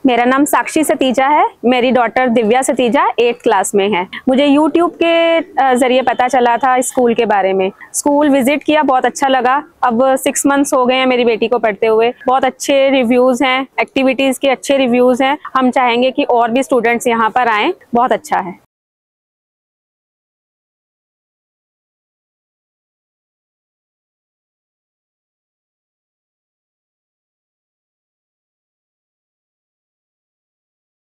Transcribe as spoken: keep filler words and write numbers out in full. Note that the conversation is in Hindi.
मेरा नाम साक्षी सतीजा है। मेरी daughter Divya Satija eighth class में है। मुझे यूट्यूब के जरिए पता चला था स्कूल के बारे में। स्कूल विजिट किया, बहुत अच्छा लगा। अब सिक्स मंथ्स हो गए हैं मेरी बेटी को पढ़ते हुए। बहुत अच्छे रिव्यूज हैं, एक्टिविटीज के अच्छे रिव्यूज हैं। हम चाहेंगे कि और भी स्टूडेंट्स यहाँ पर आएँ। बहुत अच्छा है।